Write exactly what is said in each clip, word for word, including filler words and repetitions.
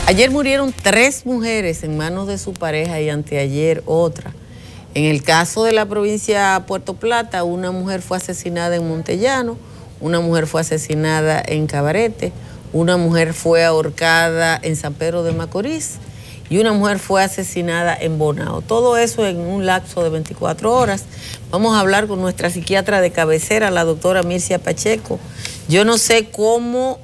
Ayer murieron tres mujeres en manos de su pareja y anteayer otra. En el caso de la provincia de Puerto Plata, una mujer fue asesinada en Montellano, una mujer fue asesinada en Cabarete, una mujer fue ahorcada en San Pedro de Macorís y una mujer fue asesinada en Bonao. Todo eso en un lapso de veinticuatro horas. Vamos a hablar con nuestra psiquiatra de cabecera, la doctora Mircia Pacheco. Yo no sé cómo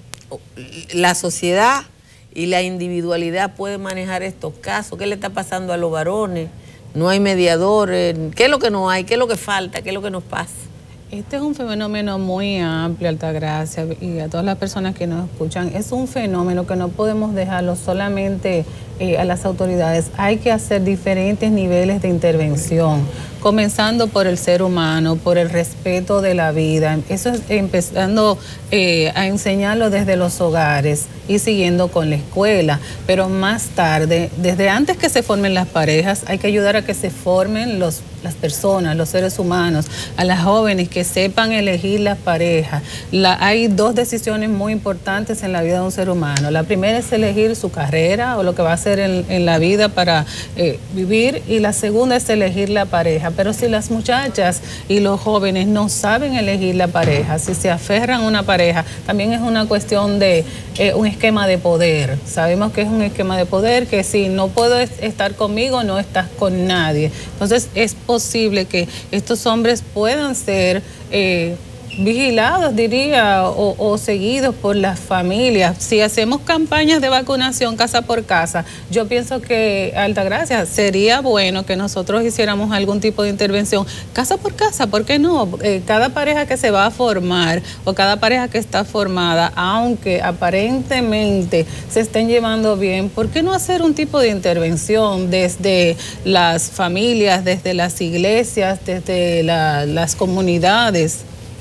la sociedad y la individualidad puede manejar estos casos. ¿Qué le está pasando a los varones? No hay mediadores. ¿Qué es lo que no hay? ¿Qué es lo que falta? ¿Qué es lo que nos pasa? Este es un fenómeno muy amplio, Altagracia, y a todas las personas que nos escuchan, es un fenómeno que no podemos dejarlo solamente eh, a las autoridades. Hay que hacer diferentes niveles de intervención, comenzando por el ser humano, por el respeto de la vida. Eso es empezando eh, a enseñarlo desde los hogares y siguiendo con la escuela. Pero más tarde, desde antes que se formen las parejas, hay que ayudar a que se formen los, las personas, los seres humanos, a las jóvenes que sepan elegir las parejas. La, hay dos decisiones muy importantes en la vida de un ser humano. La primera es elegir su carrera o lo que va a hacer en, en la vida para eh, vivir, y la segunda es elegir la pareja. Pero si las muchachas y los jóvenes no saben elegir la pareja, si se aferran a una pareja, también es una cuestión de eh, un esquema de poder. Sabemos que es un esquema de poder, que si no puedo estar conmigo, no estás con nadie. Entonces es posible que estos hombres puedan ser eh, vigilados, diría, o, o seguidos por las familias. Si hacemos campañas de vacunación casa por casa, yo pienso que, Altagracia, sería bueno que nosotros hiciéramos algún tipo de intervención casa por casa. ¿Por qué no? Eh, cada pareja que se va a formar o cada pareja que está formada, aunque aparentemente se estén llevando bien, ¿por qué no hacer un tipo de intervención desde las familias, desde las iglesias, desde la, las comunidades?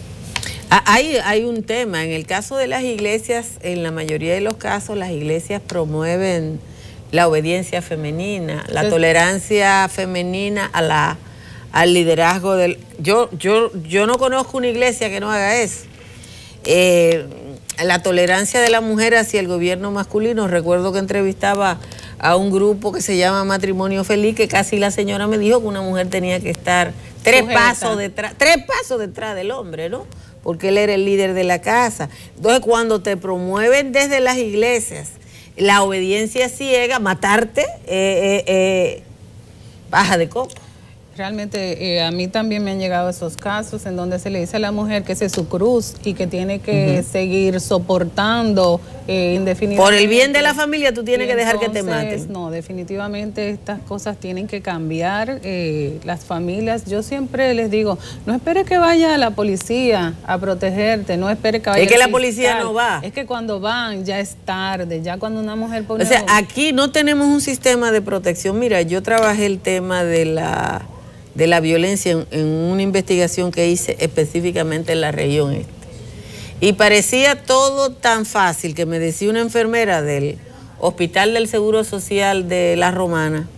Hay, hay un tema, en el caso de las iglesias, en la mayoría de los casos las iglesias promueven la obediencia femenina, la sí. tolerancia femenina a la, al liderazgo del... Yo, yo, yo no conozco una iglesia que no haga eso. Eh, la tolerancia de la mujer hacia el gobierno masculino. Recuerdo que entrevistaba a un grupo que se llama Matrimonio Feliz, que casi la señora me dijo que una mujer tenía que estar tres Sujeta. pasos detrás, tres pasos detrás del hombre, ¿no? Porque él era el líder de la casa. Entonces, cuando te promueven desde las iglesias la obediencia ciega, matarte, eh, eh, eh, baja de coco. Realmente eh, a mí también me han llegado esos casos en donde se le dice a la mujer que esa es su cruz y que tiene que uh-huh. seguir soportando eh, indefinidamente. Por el bien de la familia tú tienes y que dejar entonces, que te maten. No, definitivamente estas cosas tienen que cambiar. Eh, las familias, yo siempre les digo, no espere que vaya la policía a protegerte, no espere que vaya Es que la fiscal. policía no va. Es que cuando van ya es tarde, ya cuando una mujer pone... O sea, aquí no tenemos un sistema de protección. Mira, yo trabajé el tema de la... de la violencia en, en una investigación que hice específicamente en la región este. Y parecía todo tan fácil que me decía una enfermera del Hospital del Seguro Social de La Romana,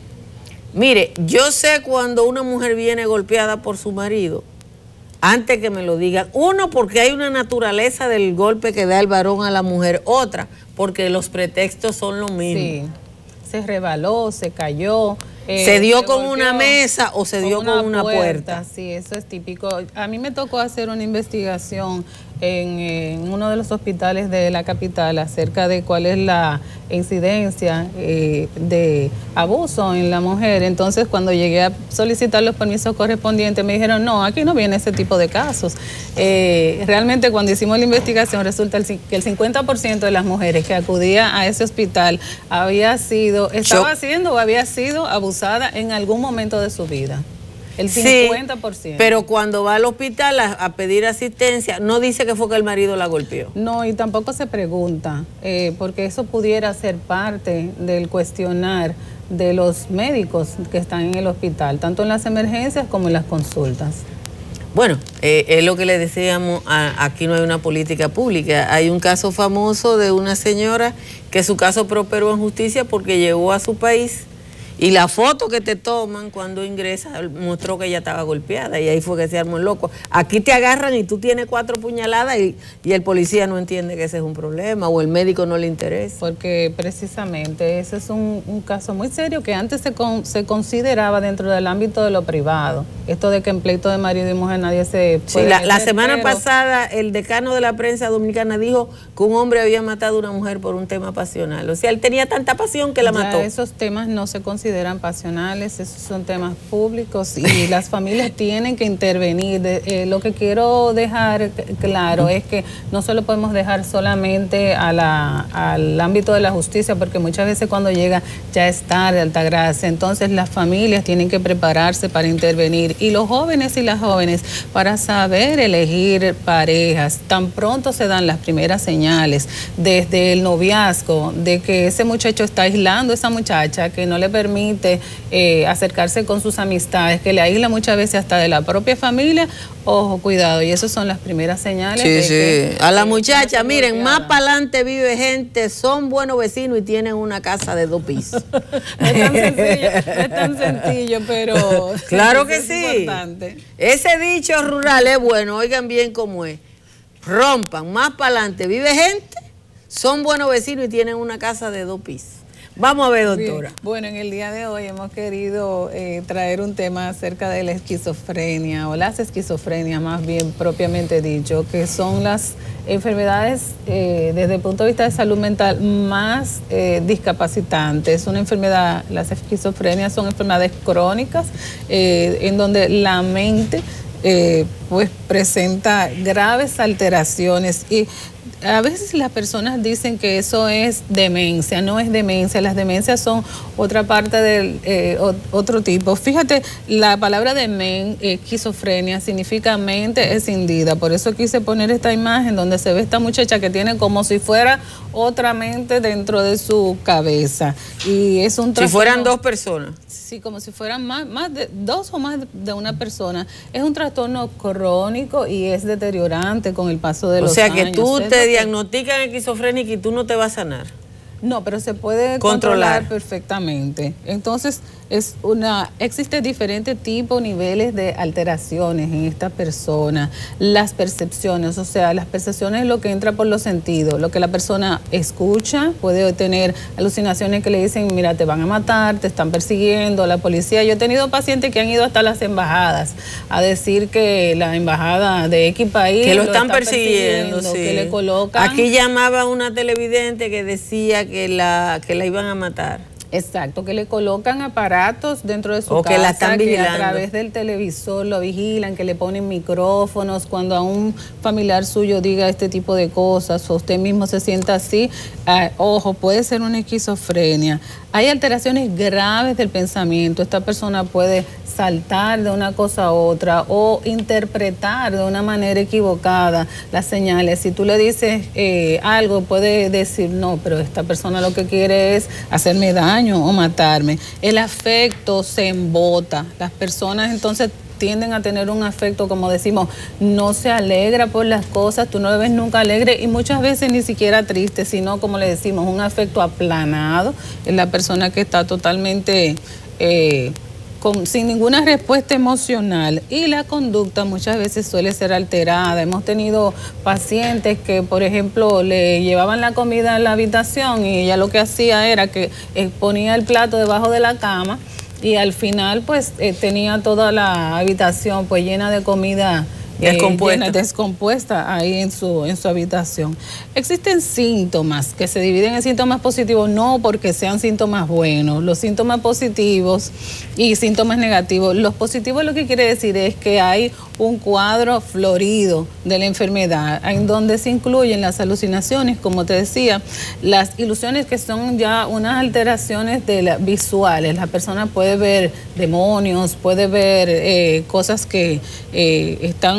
mire, yo sé cuando una mujer viene golpeada por su marido, antes que me lo digan. Uno, porque hay una naturaleza del golpe que da el varón a la mujer. Otra, porque los pretextos son los mismos. Sí, se rebaló, se cayó. Eh, ¿Se dio se con una mesa o se dio con una, con una puerta? puerta? Sí, eso es típico. A mí me tocó hacer una investigación en, en uno de los hospitales de la capital acerca de cuál es la incidencia eh, de abuso en la mujer. Entonces, cuando llegué a solicitar los permisos correspondientes, me dijeron, no, aquí no viene ese tipo de casos. Eh, realmente, cuando hicimos la investigación, resulta el, que el cincuenta por ciento de las mujeres que acudía a ese hospital había sido, estaba Yo, siendo o había sido abusada en algún momento de su vida. El cincuenta por ciento. Sí, pero cuando va al hospital a, a pedir asistencia, no dice que fue que el marido la golpeó. No, y tampoco se pregunta, eh, porque eso pudiera ser parte del cuestionar de los médicos que están en el hospital, tanto en las emergencias como en las consultas. Bueno, eh, es lo que le decíamos, a, aquí no hay una política pública. Hay un caso famoso de una señora que su caso prosperó en justicia porque llegó a su país Y la foto que te toman cuando ingresas mostró que ella estaba golpeada y ahí fue que se armó el loco. Aquí te agarran y tú tienes cuatro puñaladas y, y el policía no entiende que ese es un problema o el médico no le interesa. Porque precisamente ese es un, un caso muy serio que antes se, con, se consideraba dentro del ámbito de lo privado. Esto de que en pleito de marido y mujer nadie se puede sí, la, meter, la semana pero... pasada el decano de la prensa dominicana dijo que un hombre había matado a una mujer por un tema pasional. O sea, él tenía tanta pasión que la ya mató. Esos temas no se consideran consideran pasionales, esos son temas públicos y las familias tienen que intervenir. De, eh, lo que quiero dejar claro es que no solo podemos dejar solamente a la, al ámbito de la justicia, porque muchas veces cuando llega ya es tarde, Altagracia. Entonces las familias tienen que prepararse para intervenir y los jóvenes y las jóvenes para saber elegir parejas. Tan pronto se dan las primeras señales desde el noviazgo de que ese muchacho está aislando a esa muchacha, que no le permite permite eh, acercarse con sus amistades, que le aísla muchas veces hasta de la propia familia. Ojo, cuidado, y esas son las primeras señales. Sí, de sí. Que, a la que muchacha, miren, bloqueada. más para adelante vive gente, son buenos vecinos y tienen una casa de dos pisos. No es tan sencillo, no es tan sencillo, pero claro que es sí. importante. Ese dicho rural es bueno, oigan bien cómo es. Rompan, más para adelante vive gente, son buenos vecinos y tienen una casa de dos pisos. Vamos a ver, doctora. Bien. Bueno, en el día de hoy hemos querido eh, traer un tema acerca de la esquizofrenia, o las esquizofrenias más bien propiamente dicho, que son las enfermedades eh, desde el punto de vista de salud mental más eh, discapacitantes. Una enfermedad, las esquizofrenias son enfermedades crónicas eh, en donde la mente eh, pues presenta graves alteraciones y a veces las personas dicen que eso es demencia, no es demencia, las demencias son otra parte del eh, otro tipo. Fíjate, la palabra demen, eh, esquizofrenia, significa mente escindida, por eso quise poner esta imagen donde se ve esta muchacha que tiene como si fuera otra mente dentro de su cabeza. Y es un trastorno, si fueran dos personas. Sí, como si fueran más, más de dos o más de una persona. Es un trastorno crónico y es deteriorante con el paso de los años. O sea que tú es te diagnostican esquizofrénica y tú no te vas a sanar. No, pero se puede controlar, controlar perfectamente. Entonces, es una, existe diferentes tipos, niveles de alteraciones en esta persona. Las percepciones, o sea, las percepciones es lo que entra por los sentidos. Lo que la persona escucha, puede tener alucinaciones que le dicen, mira, te van a matar, te están persiguiendo, la policía. Yo he tenido pacientes que han ido hasta las embajadas a decir que la embajada de X país que lo, lo están está persiguiendo, persiguiendo, sí. que le colocan. Aquí llamaba una televidente que decía que la, que la iban a matar. Exacto, que le colocan aparatos dentro de su o casa, que la están vigilando, que a través del televisor lo vigilan, que le ponen micrófonos, cuando a un familiar suyo diga este tipo de cosas o usted mismo se sienta así, eh, ojo, puede ser una esquizofrenia. Hay alteraciones graves del pensamiento, esta persona puede saltar de una cosa a otra o interpretar de una manera equivocada las señales. Si tú le dices eh, algo, puede decir, no, pero esta persona lo que quiere es hacerme daño o matarme. El afecto se embota. Las personas entonces tienden a tener un afecto, como decimos, no se alegra por las cosas, tú no lo ves nunca alegre y muchas veces ni siquiera triste, sino, como le decimos, un afecto aplanado. Es la persona que está totalmente eh, con, sin ninguna respuesta emocional, y la conducta muchas veces suele ser alterada. Hemos tenido pacientes que, por ejemplo, le llevaban la comida a la habitación y ella lo que hacía era que eh, ponía el plato debajo de la cama y al final pues eh, tenía toda la habitación pues llena de comida descompuesta, eh, llena, descompuesta ahí en su, en su habitación. Existen síntomas que se dividen en síntomas positivos, no porque sean síntomas buenos. Los síntomas positivos y síntomas negativos. Los positivos lo que quiere decir es que hay un cuadro florido de la enfermedad, en donde se incluyen las alucinaciones, como te decía, las ilusiones, que son ya unas alteraciones de la, visuales. La persona puede ver demonios, puede ver eh, cosas que eh, están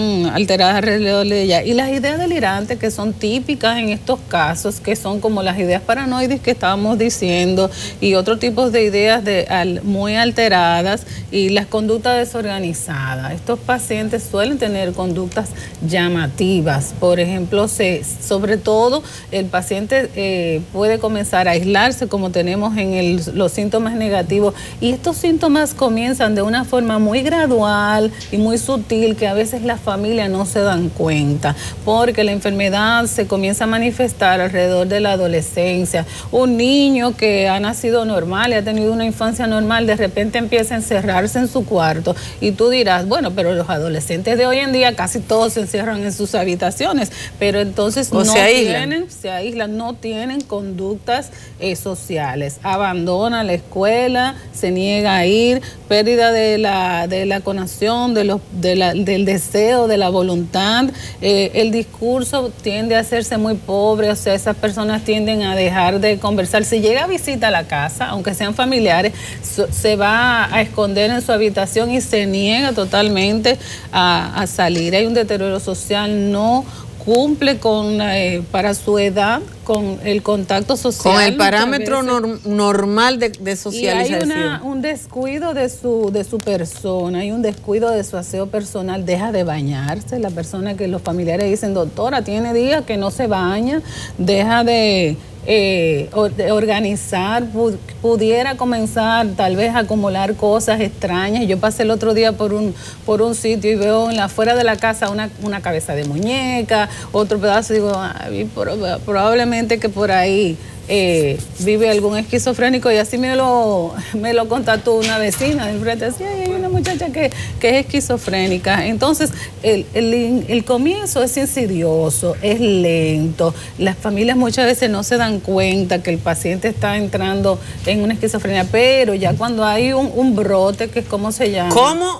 están alteradas alrededor de ella. Y las ideas delirantes que son típicas en estos casos, que son como las ideas paranoides que estábamos diciendo, y otros tipos de ideas de, al, muy alteradas, y las conductas desorganizadas. Estos pacientes suelen tener conductas llamativas. Por ejemplo, se, sobre todo el paciente eh, puede comenzar a aislarse, como tenemos en el, los síntomas negativos, y estos síntomas comienzan de una forma muy gradual y muy sutil, que a veces las familias no se dan cuenta, porque la enfermedad se comienza a manifestar alrededor de la adolescencia. Un niño que ha nacido normal y ha tenido una infancia normal, de repente empieza a encerrarse en su cuarto, y tú dirás, bueno, pero los adolescentes de hoy en día casi todos se encierran en sus habitaciones, pero entonces o no se aíslan. tienen, se aíslan, no tienen conductas eh, sociales, abandona la escuela, se niega a ir, pérdida de la, de la conación, de los, de la, del deseo, de la voluntad, eh, el discurso tiende a hacerse muy pobre, o sea, esas personas tienden a dejar de conversar. Si llega a visita a la casa, aunque sean familiares, so, se va a esconder en su habitación y se niega totalmente a, a salir. Hay un deterioro social, no cumple con eh, para su edad con el contacto social, con el parámetro norm, normal de, de socialización. Y hay una, un descuido de su de su persona, hay un descuido de su aseo personal, deja de bañarse, la persona que los familiares dicen, doctora, tiene días que no se baña, deja de Eh, organizar, pudiera comenzar tal vez a acumular cosas extrañas. Yo pasé el otro día por un por un sitio y veo en la afuera de la casa una, una cabeza de muñeca, otro pedazo, digo, ay, probablemente que por ahí Eh, vive algún esquizofrénico, y así me lo me lo contató una vecina del frente, decía, hay una muchacha que, que es esquizofrénica. Entonces el, el, el comienzo es insidioso, es lento, las familias muchas veces no se dan cuenta que el paciente está entrando en una esquizofrenia, pero ya cuando hay un, un brote, que es como se llama. ¿Cómo?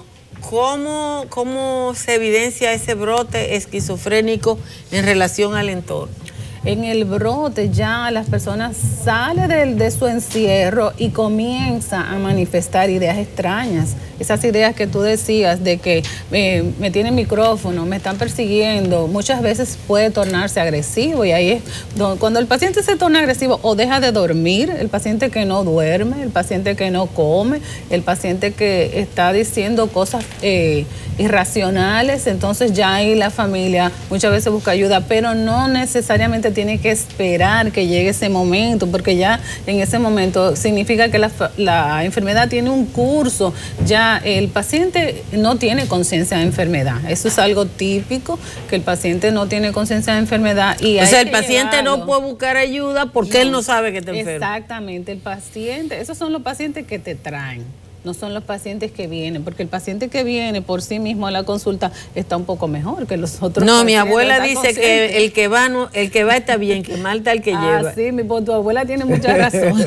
¿Cómo, ¿Cómo se evidencia ese brote esquizofrénico en relación al entorno? En el brote ya las personas salen de, de su encierro y comienzan a manifestar ideas extrañas. Esas ideas que tú decías de que eh, me tienen micrófono, me están persiguiendo, muchas veces puede tornarse agresivo, y ahí es donde, cuando el paciente se torna agresivo, o deja de dormir, el paciente que no duerme, el paciente que no come, el paciente que está diciendo cosas eh, irracionales, entonces ya ahí la familia muchas veces busca ayuda, pero no necesariamente tiene que esperar que llegue ese momento, porque ya en ese momento significa que la, la enfermedad tiene un curso, ya el paciente no tiene conciencia de enfermedad. Eso es algo típico, que el paciente no tiene conciencia de enfermedad. Y o sea, el paciente llevarlo. no puede buscar ayuda porque no, él no sabe que está enfermo. Exactamente, el paciente, esos son los pacientes que te traen. No son los pacientes que vienen, porque el paciente que viene por sí mismo a la consulta está un poco mejor que los otros. No, mi abuela dice consciente. que el que va no, el que va está bien, que mal está el que ah, lleva. Sí, mi, tu abuela tiene mucha razón.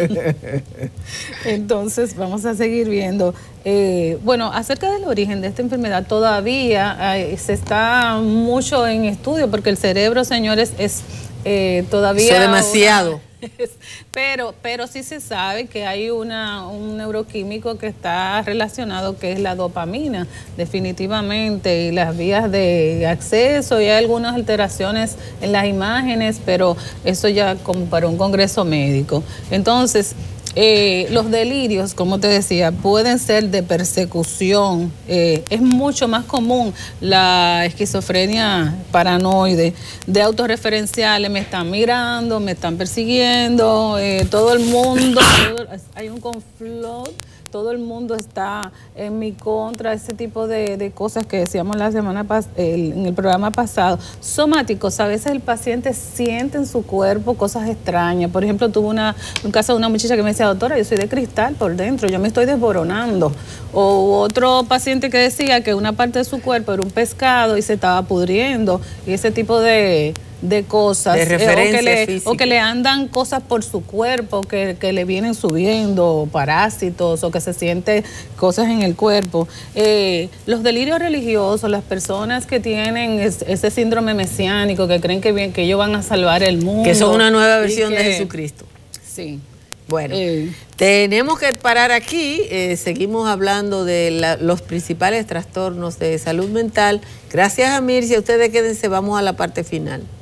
Entonces, vamos a seguir viendo. Eh, bueno, acerca del origen de esta enfermedad, todavía eh, se está mucho en estudio, porque el cerebro, señores, es eh, todavía... Eso demasiado. Una, Pero, pero sí se sabe que hay una, un neuroquímico que está relacionado, que es la dopamina, definitivamente, y las vías de acceso, y hay algunas alteraciones en las imágenes, pero eso ya como para un congreso médico. Entonces, Eh, los delirios, como te decía, pueden ser de persecución. Eh, es mucho más común la esquizofrenia paranoide, de autorreferenciales, me están mirando, me están persiguiendo, eh, todo el mundo, todo, hay un conflicto, todo el mundo está en mi contra, ese tipo de, de cosas que decíamos la semana pas el, en el programa pasado. Somáticos, a veces el paciente siente en su cuerpo cosas extrañas. Por ejemplo, tuve una, un caso de una muchacha que me decía, doctora, yo soy de cristal por dentro, yo me estoy desboronando. O otro paciente que decía que una parte de su cuerpo era un pescado y se estaba pudriendo, y ese tipo de... de cosas, de referencia eh, o, que le, física. o que le andan cosas por su cuerpo, que, que le vienen subiendo, parásitos, o que se siente cosas en el cuerpo. Eh, los delirios religiosos, las personas que tienen es, ese síndrome mesiánico, que creen que, bien, que ellos van a salvar el mundo. Que son una nueva versión que, de Jesucristo. Sí. Bueno, eh. tenemos que parar aquí, eh, seguimos hablando de la, los principales trastornos de salud mental. Gracias a Mircia, ustedes quédense, vamos a la parte final.